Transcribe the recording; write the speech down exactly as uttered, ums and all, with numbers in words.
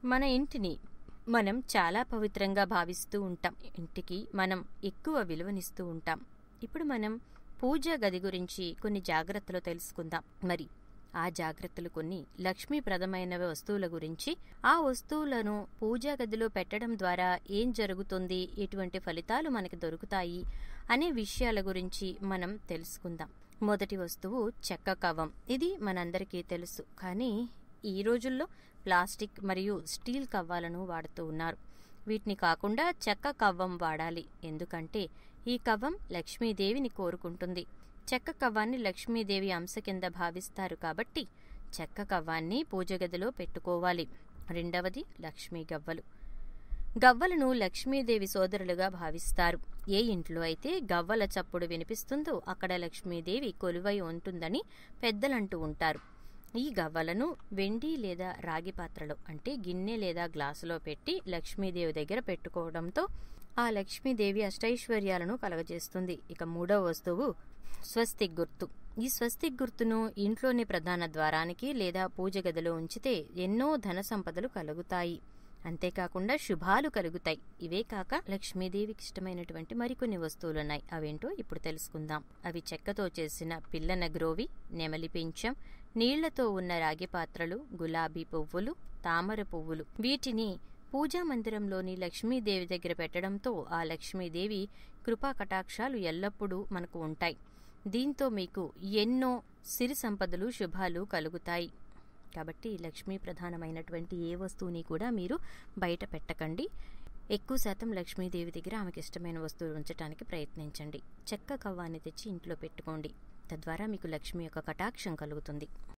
మన ఇంటిని మనం చాలా పవిత్రంగా భావిస్తూ ఉంటాం. ఇంటికి మనం ఎక్కువ విలువనిస్తూ ఉంటాం. ఇప్పుడు మనం పూజా గది గురించి కొన్ని జాగ్రత్తలు తెలుసుకుందాం. మరి ఆ జాగ్రత్తలు కొన్ని లక్ష్మీప్రదమైన వస్తువుల గురించి, ఆ వస్తువులను పూజా గదిలో పెట్టడం ద్వారా ఏం జరుగుతుంది, ఎటువంటి ఫలితాలు మనకి దొరుకుతాయి అనే విషయాల గురించి మనం తెలుసుకుందాం. మొదటి వస్తువు చెక్క కవ్వం. ఇది మనందరికీ తెలుసు, కానీ ఈ రోజుల్లో ప్లాస్టిక్ మరియు స్టీల్ కవ్వాలను వాడుతూ ఉన్నారు. వీటిని కాకుండా చెక్క కవ్వం వాడాలి. ఎందుకంటే ఈ కవ్వం లక్ష్మీదేవిని కోరుకుంటుంది. చెక్క కవ్వాన్ని లక్ష్మీదేవి అంశ కింద భావిస్తారు కాబట్టి చెక్క కవ్వాన్ని పూజ గదిలో పెట్టుకోవాలి. రెండవది లక్ష్మీ గవ్వలు. గవ్వలను లక్ష్మీదేవి సోదరులుగా భావిస్తారు. ఏ ఇంట్లో అయితే గవ్వల చప్పుడు వినిపిస్తుందో అక్కడ లక్ష్మీదేవి కొలువై ఉంటుందని పెద్దలంటూ ఉంటారు. ఈ గవ్వలను వెండి లేదా రాగి పాత్రలో, అంటే గిన్నె లేదా గ్లాసులో పెట్టి లక్ష్మీదేవి దగ్గర పెట్టుకోవడంతో ఆ లక్ష్మీదేవి అష్టైశ్వర్యాలను కలగజేస్తుంది. ఇక మూడవ వస్తువు స్వస్తిక్ గుర్తు. ఈ స్వస్తిక్ గుర్తును ఇంట్లోని ప్రధాన ద్వారానికి లేదా పూజ గదిలో ఉంచితే ఎన్నో ధన సంపదలు కలుగుతాయి. అంతేకాకుండా శుభాలు కలుగుతాయి. ఇవే కాక లక్ష్మీదేవికి ఇష్టమైనటువంటి మరికొన్ని వస్తువులున్నాయి. అవేంటో ఇప్పుడు తెలుసుకుందాం. అవి చెక్కతో చేసిన పిల్లన గ్రోవి, నెమలి పింఛం, నీళ్లతో ఉన్న రాగి పాత్రలు, గులాబీ పువ్వులు, తామర పువ్వులు. వీటిని పూజా మందిరంలోని లక్ష్మీదేవి దగ్గర పెట్టడంతో ఆ లక్ష్మీదేవి కృపా కటాక్షాలు ఎల్లప్పుడూ మనకు ఉంటాయి. దీంతో మీకు ఎన్నో సిరి సంపదలు, శుభాలు కలుగుతాయి. కాబట్టి లక్ష్మీ ప్రధానమైనటువంటి ఏ వస్తువుని కూడా మీరు బయట పెట్టకండి. ఎక్కువ శాతం లక్ష్మీదేవి దగ్గర ఆమెకి ఇష్టమైన వస్తువులు ఉంచడానికి ప్రయత్నించండి. చెక్క కవ్వాన్ని తెచ్చి ఇంట్లో పెట్టుకోండి. తద్వారా మీకు లక్ష్మి యొక్క కటాక్షం కలుగుతుంది.